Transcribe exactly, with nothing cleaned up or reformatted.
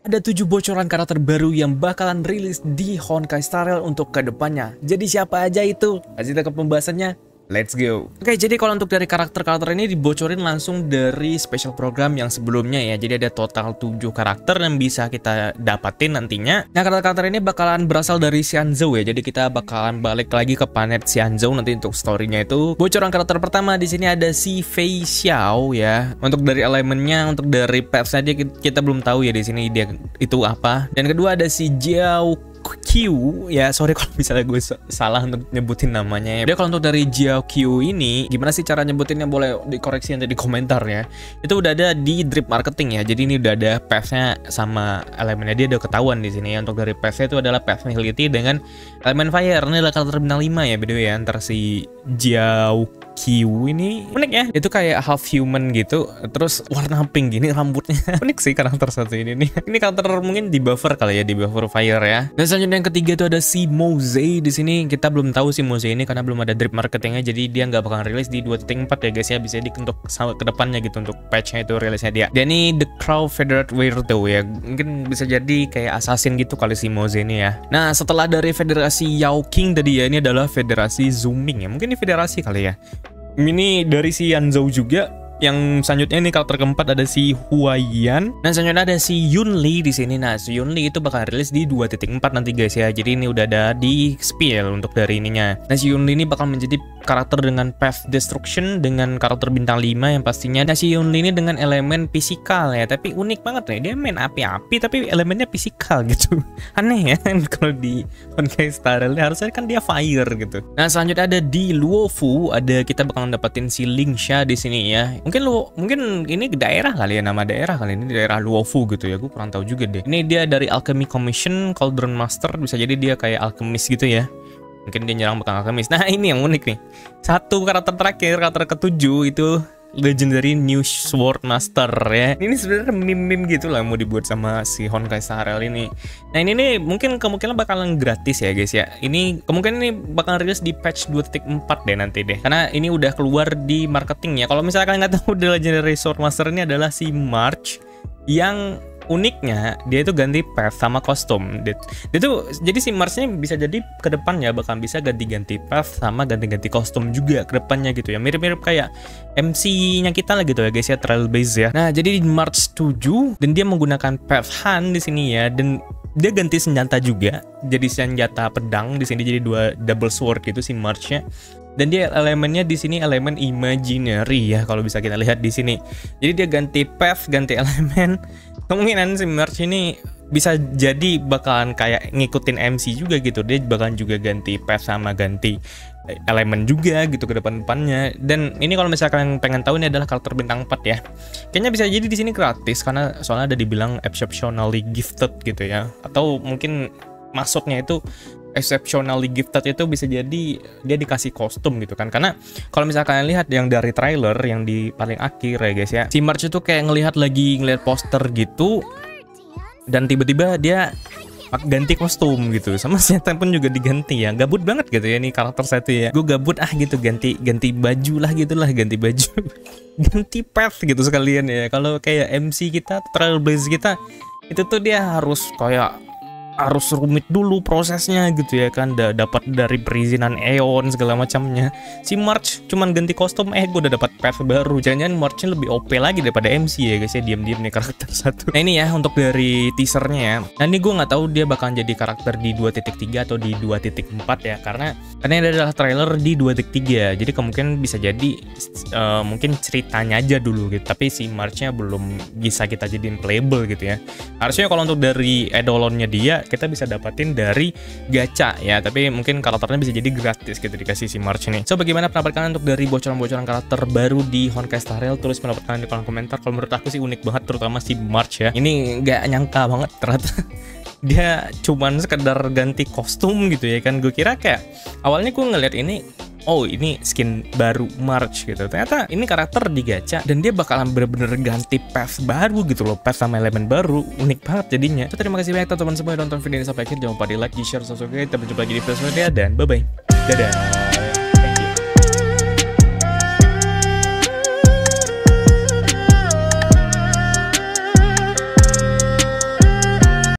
ada tujuh bocoran karakter baru yang bakalan rilis di Honkai Star Rail untuk kedepannya. Jadi siapa aja itu? Kasih kita ke pembahasannya. Let's go. Oke, jadi kalau untuk dari karakter-karakter ini dibocorin langsung dari special program yang sebelumnya ya. Jadi ada total tujuh karakter yang bisa kita dapatin nantinya. Nah, karakter-karakter ini bakalan berasal dari Xianzhou ya. Jadi kita bakalan balik lagi ke planet Xianzhou nanti untuk story-nya itu. Bocoran karakter pertama di sini ada si Fei Xiao ya. Untuk dari elemennya, untuk dari paths-nya dia kita belum tahu ya di sini dia itu apa. Dan kedua ada si Jiao Q ya, sorry kalau misalnya gue salah untuk nyebutin namanya ya. Dia kalau untuk dari Jiao Q ini gimana sih cara nyebutinnya, boleh dikoreksi nanti di komentar ya. Itu udah ada di drip marketing ya. Jadi ini udah ada paths-nya sama elemennya dia udah ketahuan di sini ya. Untuk dari paths-nya itu adalah path nihility dengan elemen fire. Ini adalah karakter bintang lima ya btw ya. Antar si Jiao Q ini unik ya, itu kayak half human gitu, terus warna pink gini rambutnya. Unik sih karakter satu ini nih. Ini karakter mungkin di buffer kali ya, di buffer fire ya. Dan selanjutnya yang ketiga itu ada si Moze di sini. Kita belum tahu si Moze ini karena belum ada drip marketingnya, jadi dia nggak bakal rilis di dua titik empat ya guys ya. Bisa di untuk ke depannya gitu untuk patchnya itu rilisnya dia. Dan ini The Crow Federate Weirdo ya, mungkin bisa jadi kayak assassin gitu kali si Moze ini ya. Nah, setelah dari Federasi Yao King tadi ya, ini adalah Federasi Zooming ya, mungkin ini federasi kali ya. Ini dari si Yanzhou juga. Yang selanjutnya ini karakter keempat ada si Huaiyan. Dan selanjutnya ada si Yunli di sini. Nah, si Yunli itu bakal rilis di dua titik empat nanti guys ya. Jadi ini udah ada di spill untuk dari ininya. Nah, si Yunli ini bakal menjadi karakter dengan path destruction dengan karakter bintang lima yang pastinya. Nah, si Yunli ini dengan elemen fisikal ya, tapi unik banget nih. Dia main api-api tapi elemennya fisikal gitu. Aneh ya kalau di Honkai Star Rail harusnya kan dia fire gitu. Nah, selanjutnya ada di Luofu, ada kita bakal dapetin si Lingsha di sini ya. Mungkin lu mungkin ini daerah kali ya, nama daerah kali ini daerah Luofu gitu ya. Gue kurang tahu juga deh. Ini dia dari Alchemy Commission Cauldron Master, bisa jadi dia kayak alchemist gitu ya. Mungkin dia nyerang bukan alchemist. Nah, ini yang unik nih. Satu karakter terakhir, karakter ketujuh itu Legendary New Sword Master ya. Ini sebenarnya meme-meme gitu lah mau dibuat sama si Honkai Star Rail ini. Nah, ini nih mungkin kemungkinan bakalan gratis ya guys ya. Ini kemungkinan ini bakal rilis di patch dua titik empat deh nanti deh. Karena ini udah keluar di marketing ya. Kalau misalnya kalian nggak tahu, The Legendary Sword Master ini adalah si March yang uniknya dia itu ganti path sama kostum. Dia, dia tuh jadi si Mars-nya bisa jadi ke depannya bakal bisa ganti-ganti path sama ganti-ganti kostum juga ke depannya gitu ya. Mirip-mirip kayak M C-nya kita lah gitu ya guys ya, trail base ya. Nah, jadi di March tujuh dan dia menggunakan path hand di sini ya, dan dia ganti senjata juga. Jadi senjata pedang di sini jadi dua double sword gitu si March-nya. Dan dia elemennya di sini elemen imaginary ya, kalau bisa kita lihat di sini. Jadi dia ganti path, ganti elemen. Kemungkinan si March ini bisa jadi bakalan kayak ngikutin M C juga gitu. Dia bakalan juga ganti path sama ganti elemen juga gitu ke depan-depannya. Dan ini kalau misalnya kalian pengen tahu, ini adalah karakter bintang empat ya. Kayaknya bisa jadi di sini gratis karena soalnya ada dibilang exceptionally gifted gitu ya. Atau mungkin masuknya itu exceptionally gifted itu bisa jadi dia dikasih kostum gitu kan. Karena kalau misalnya kalian lihat yang dari trailer yang di paling akhir ya guys ya, si March itu kayak ngelihat lagi ngelihat poster gitu, dan tiba-tiba dia ganti kostum gitu, sama senjata pun juga diganti ya. Gabut banget gitu ya ini karakter satu ya. Gue gabut ah gitu, ganti ganti baju lah gitulah, ganti baju ganti path gitu sekalian ya. Kalau kayak M C kita, Trailblaze kita, itu tuh dia harus kayak harus rumit dulu prosesnya gitu ya kan, udah dapat dari perizinan Eon segala macamnya. Si March cuman ganti kostum, eh gue udah dapat path baru. Jangan-jangan Marchnya lebih O P lagi daripada M C ya guys ya, diam-diam nih karakter satu. Nah, ini ya untuk dari teasernya ya. Nah, ini gue nggak tahu dia bakalan jadi karakter di dua titik tiga atau di dua titik empat ya, karena karena ini adalah trailer di dua titik tiga. Jadi kemungkinan bisa jadi uh, mungkin ceritanya aja dulu gitu, tapi si Marchnya belum bisa kita jadiin playable gitu ya. Harusnya kalau untuk dari eidolonnya dia kita bisa dapatin dari gacha ya, tapi mungkin karakternya bisa jadi gratis gitu dikasih si March ini. So, bagaimana pendapat kalian untuk dari bocoran-bocoran karakter baru di Honkai Star Rail? Tulis pendapat kalian di kolom komentar. Kalau menurut aku sih unik banget, terutama si March ya. Ini nggak nyangka banget ternyata dia cuman sekedar ganti kostum gitu ya kan. Gue kira kayak awalnya gue ngeliat ini, oh ini skin baru March gitu. Ternyata ini karakter di gacha dan dia bakalan bener-bener ganti path baru gitu loh, path sama elemen baru. Unik banget jadinya. So, terima kasih banyak teman-teman semua yang nonton video ini sampai akhir. Jangan lupa di like, di share, subscribe. Kita berjumpa lagi di video selanjutnya dan bye bye. Dadah.